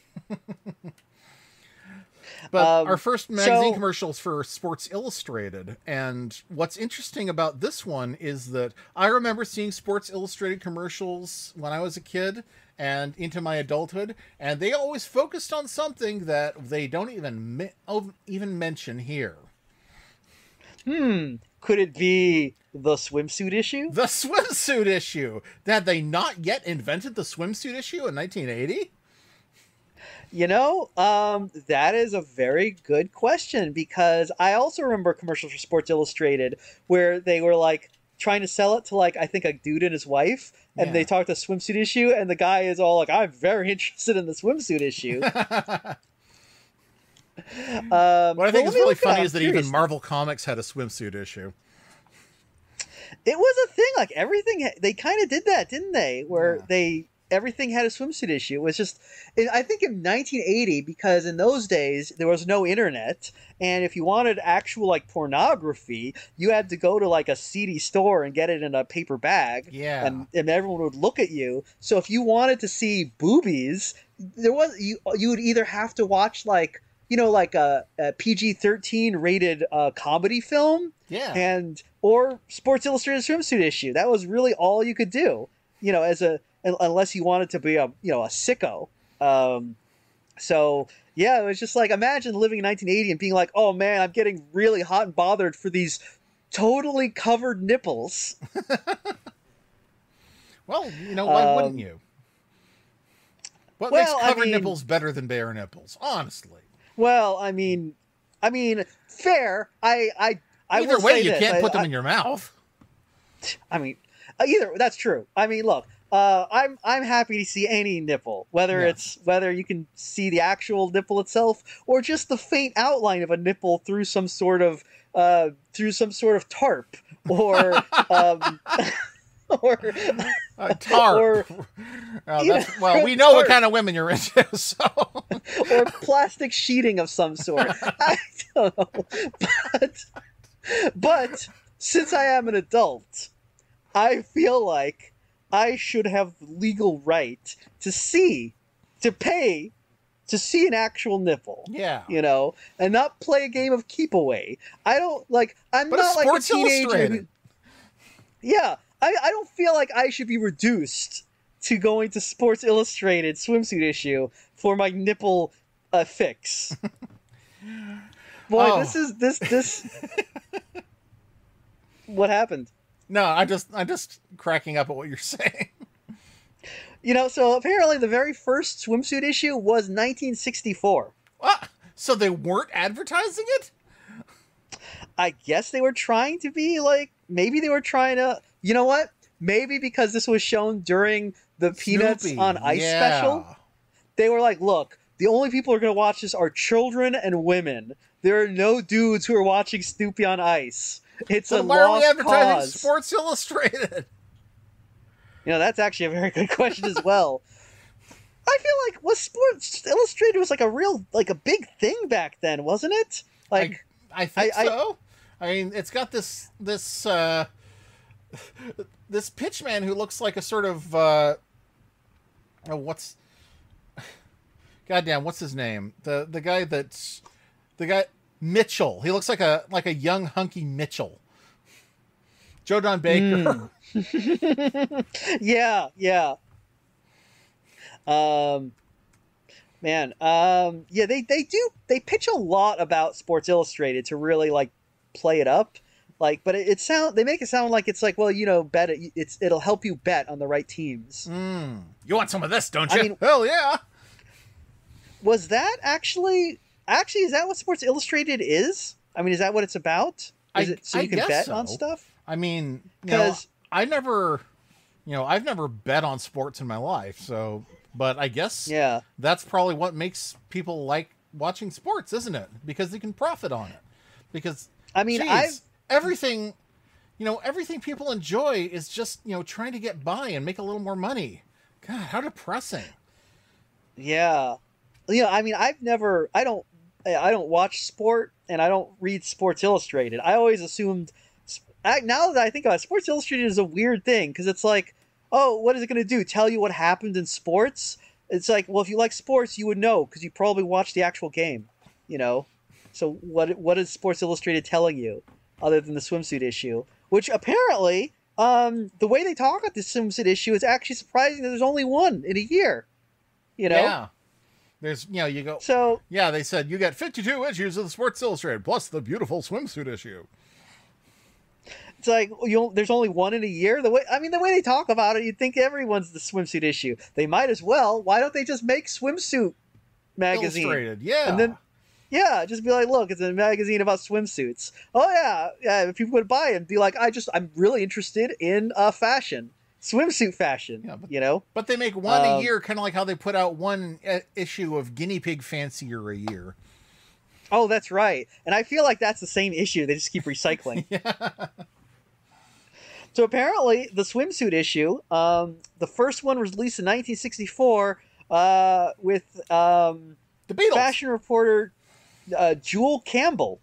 But our first magazine commercials for Sports Illustrated, and what's interesting about this one is that I remember seeing Sports Illustrated commercials when I was a kid and into my adulthood, and they always focused on something that they don't even mention here. Could it be the swimsuit issue? The swimsuit issue! Had they not yet invented the swimsuit issue in 1980? That is a very good question, because I also remember commercials for Sports Illustrated where they were like trying to sell it to like, I think a dude and his wife, and they talked a swimsuit issue, and the guy is all like, I'm very interested in the swimsuit issue. What I think is really funny is that even Marvel Comics had a swimsuit issue. It was a thing, like everything, they kind of did that, didn't they? Where everything had a swimsuit issue. It was just, I think in 1980, because in those days there was no internet, and if you wanted actual like pornography, you had to go to like a seedy store and get it in a paper bag. Yeah. And everyone would look at you. So if you wanted to see boobies, you would either have to watch like a PG-13 rated comedy film, or Sports Illustrated swimsuit issue. That was really all you could do, unless you wanted to be a sicko. So yeah, it was just like, imagine living in 1980 and being like, oh man, I'm getting really hot and bothered for these totally covered nipples. Well, why wouldn't you? What makes covered nipples better than bare nipples? Honestly. Well, I mean, fair. I Either will way, say you this. can't put them in your mouth. I mean, that's true. I mean, look, I'm happy to see any nipple, whether Yeah. whether you can see the actual nipple itself or just the faint outline of a nipple through some sort of tarp or or Tarp. or Well, we know what tarp kind of women you're into, so. or plastic sheeting of some sort. I don't know, but since I am an adult, I feel like I should have the legal right to pay to see an actual nipple. Yeah. And not play a game of keep away. I don't like. I'm But not it's like a Sports teenager. Illustrated. Yeah, I don't feel like I should be reduced to going to Sports Illustrated swimsuit issue for my nipple fix. Boy, Oh. this. What happened? No, I'm just cracking up at what you're saying. So apparently the very first swimsuit issue was 1964. What? So they weren't advertising it? I guess they were trying to be like, maybe they were trying to, you know what? Maybe because this was shown during the Peanuts Snoopy, on Ice yeah. special, they were like, look, the only people who are going to watch this are children and women. There are no dudes who are watching Snoopy on Ice. It's So a why are we lost advertising cause. Sports Illustrated? That's actually a very good question as well. I feel like was Sports Illustrated was like a real, like a big thing back then, wasn't it? Like, I think so. I mean, it's got this pitchman who looks like a sort of what's his name? The guy Mitchell. He looks like a young hunky Mitchell. Joe Don Baker. yeah. They pitch a lot about Sports Illustrated to really like play it up, like, but they make it sound like it's like, well, bet it'll help you bet on the right teams. You want some of this, don't you? I mean, hell yeah. Was that actually is that what Sports Illustrated is? I mean, is that what it's about? Is it so you can bet on stuff? I mean, because I've never bet on sports in my life, so. But I guess that's probably what makes people like watching sports, isn't it? Because they can profit on it. Because I mean, everything people enjoy is just trying to get by and make a little more money. God, how depressing. Yeah, I mean, I don't watch sport and I don't read Sports Illustrated. I always assumed. Now that I think about it, Sports Illustrated is a weird thing because it's like, oh, what is it going to do? Tell you what happened in sports? It's like, well, if you like sports, you would know because you probably watched the actual game, So what is Sports Illustrated telling you other than the swimsuit issue? Which apparently, the way they talk about the swimsuit issue is actually surprising that there's only one in a year. Yeah. There's, you go. So yeah, they said you got 52 issues of the Sports Illustrated plus the beautiful swimsuit issue. It's like there's only one in a year. The way they talk about it, you'd think everyone's the swimsuit issue. They might as well. Why don't they just make swimsuit magazine? Illustrated, yeah. And then, just be like, look, it's a magazine about swimsuits. Oh yeah. If people would buy it, and be like, I'm really interested in fashion, swimsuit fashion. Yeah, but they make one a year, kind of like how they put out one issue of Guinea Pig Fancier a year. Oh, that's right. And I feel like that's the same issue. They just keep recycling. Yeah. So apparently, the swimsuit issue, the first one was released in 1964 with the Beatles. Fashion reporter Jewel Campbell.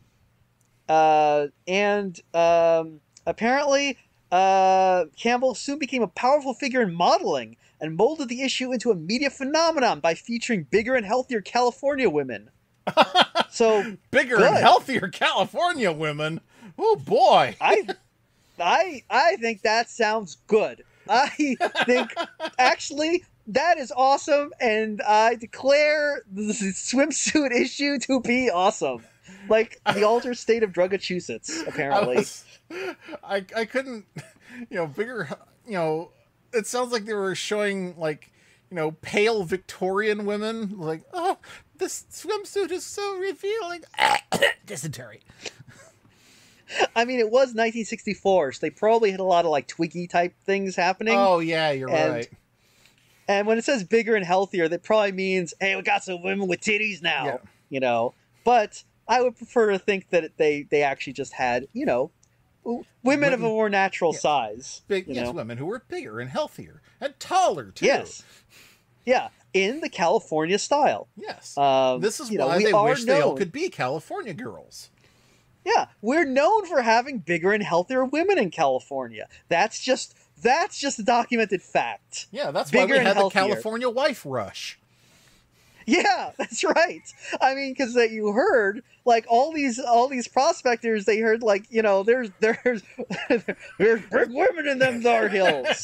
And apparently, Campbell soon became a powerful figure in modeling and molded the issue into a media phenomenon by featuring bigger and healthier California women. So bigger and healthier California women. Oh boy. I think that sounds good. I think actually that is awesome, and I declare the swimsuit issue to be awesome. Like the altered state of Drugachusetts, apparently. I couldn't, bigger, it sounds like they were showing like, pale Victorian women, like, oh, this swimsuit is so revealing. Dysentery. I mean, it was 1964, so they probably had a lot of like Twiggy type things happening. Oh yeah, you're and, right. And when it says bigger and healthier, that probably means, hey, we got some women with titties now. Yeah. You know, but I would prefer to think that they actually just had, you know, women of a more natural size. Women who were bigger and healthier and taller too. Yes. Yeah, in the California style. Yes. Um, This is you know, why we they are wish they all known- could be California girls. Yeah, we're known for having bigger and healthier women in California. That's just a documented fact. Yeah, that's Bigger why we and had the healthier. California wife rush. Yeah, that's right. I mean, because that you heard like all these prospectors, they heard like, you know, there's there's big women in them thar hills.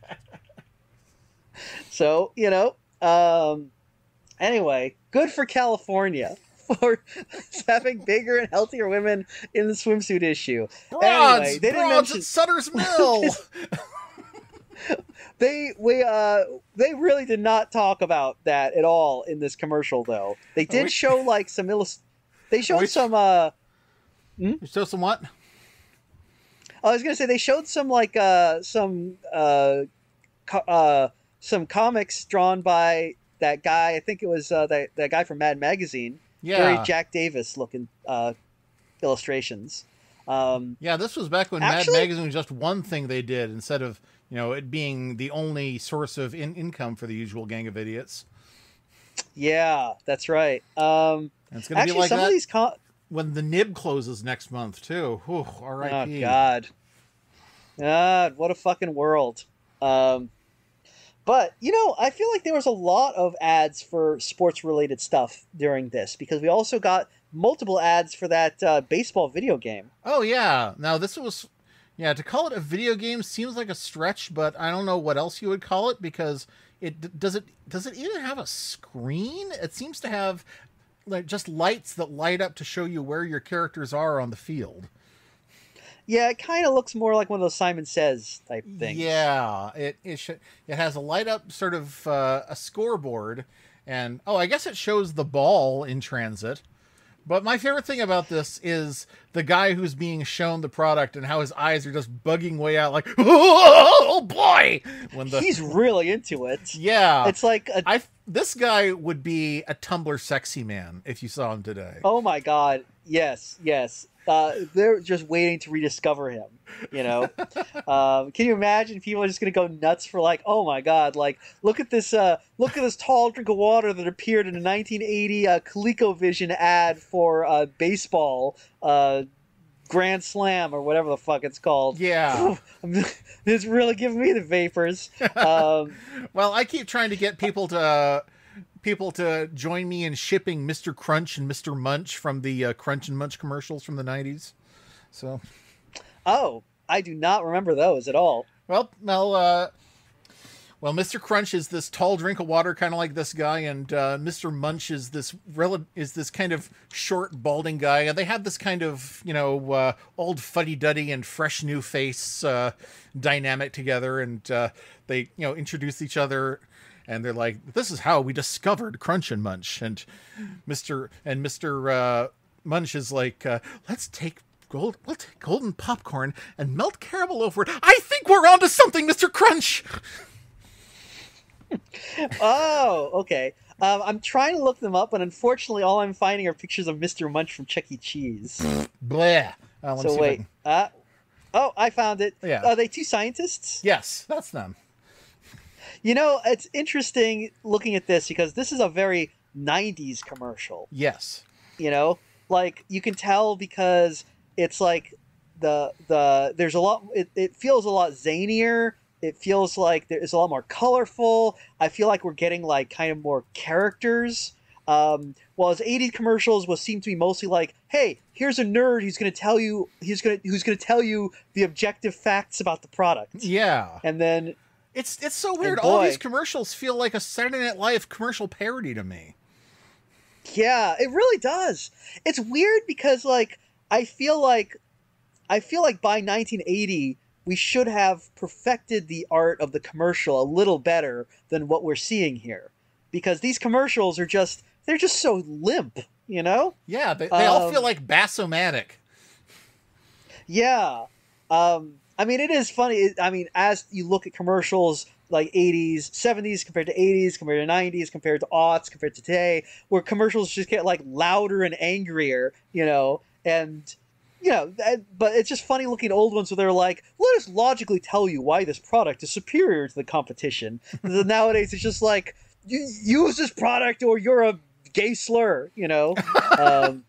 So, you know, anyway, good for California for having bigger and healthier women in the swimsuit issue. Anyway, they didn't mention at Sutter's Mill. they really did not talk about that at all in this commercial, though. They did show like some they showed some You show some what? I was gonna say they showed some like some comics drawn by that guy. I think it was that guy from Mad Magazine. Yeah. Very Jack Davis looking illustrations. Yeah, this was back when Actually- Mad Magazine was just one thing they did instead of, you know, it being the only source of income for the usual gang of idiots. Yeah, that's right. And it's going to Actually, be like some that of these when the Nib closes next month, too. Whew, oh R.I.P. God, what a fucking world. But, you know, I feel like there was a lot of ads for sports-related stuff during this, because we also got multiple ads for that baseball video game. Oh, yeah. Now, this was... Yeah, to call it a video game seems like a stretch, but I don't know what else you would call it, because does it even have a screen? It seems to have like just lights that light up to show you where your characters are on the field. Yeah, it kind of looks more like one of those Simon Says type things. Yeah, it has a light up sort of a scoreboard, and I guess it shows the ball in transit. But my favorite thing about this is the guy who's being shown the product and how his eyes are just bugging way out, like, oh boy! He's really into it. Yeah, it's like this guy would be a Tumblr sexy man if you saw him today. Oh my God! Yes. They're just waiting to rediscover him. You know, can you imagine people are just gonna go nuts for like, oh my God, like look at this tall drink of water that appeared in a 1980 ColecoVision ad for baseball Grand Slam or whatever the fuck it's called. Yeah, it's really giving me the vapors. Well, I keep trying to get people to join me in shipping Mr. Crunch and Mr. Munch from the Crunch and Munch commercials from the 90s. So, I do not remember those at all. Well, Mr. Crunch is this tall drink of water, kind of like this guy, and Mr. Munch is this kind of short, balding guy, and they have this kind of, you know, old fuddy-duddy and fresh new face dynamic together, and they, you know, introduce each other. And they're like, "This is how we discovered Crunch and Munch." And Mr. Munch is like, we'll take golden popcorn and melt caramel over it. I think we're onto something, Mr. Crunch." Oh, okay. I'm trying to look them up, but unfortunately, all I'm finding are pictures of Mr. Munch from Chuck E. Cheese. Blah. So wait. I found it. Yeah. Are they two scientists? Yes, that's them. You know, it's interesting looking at this because this is a very 90s commercial. Yes. You know, like you can tell because it's like there's a lot. It feels a lot zanier. It feels like it's a lot more colorful. I feel like we're getting like kind of more characters. While his 80s commercials seem to be mostly like, hey, here's a nerd who's going to tell you who's going to tell you the objective facts about the product. Yeah. And then it's so weird. boy, all these commercials feel like a Saturday Night Live commercial parody to me. Yeah, it really does. It's weird because like I feel like by 1980 we should have perfected the art of the commercial a little better than what we're seeing here, because these commercials are they're just so limp, you know? Yeah, they all feel like Bassomatic. Yeah. I mean, it is funny. I mean, as you look at commercials like 80s, 70s compared to 80s, compared to 90s, compared to aughts, compared to today, where commercials just get like louder and angrier, and but it's just funny looking at old ones where they're like, let us logically tell you why this product is superior to the competition. Nowadays, it's just like, you use this product or you're a gay slur. Um,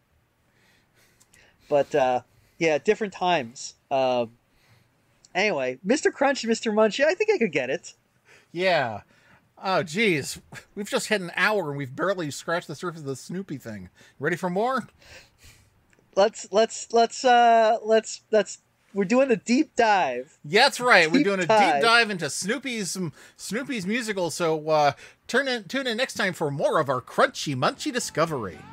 but yeah, different times. Anyway, Mr. Crunch and Mr. Munch, yeah, I think I could get it. Yeah. Oh, geez. We've just hit an hour and we've barely scratched the surface of the Snoopy thing. Ready for more? Let's we're doing a deep dive. Yeah, that's right. We're doing a dive. deep dive into Snoopy's musical. So tune in next time for more of our crunchy munchy discovery.